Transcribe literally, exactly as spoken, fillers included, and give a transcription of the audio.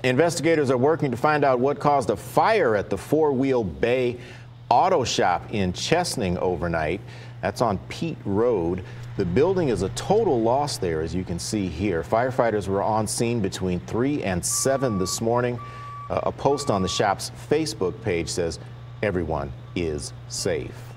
Investigators are working to find out what caused a fire at the Four Wheel Bay Auto Shop in Chesaning overnight. That's on Pete Road. The building is a total loss there, as you can see here. Firefighters were on scene between three and seven this morning. Uh, a post on the shop's Facebook page says everyone is safe.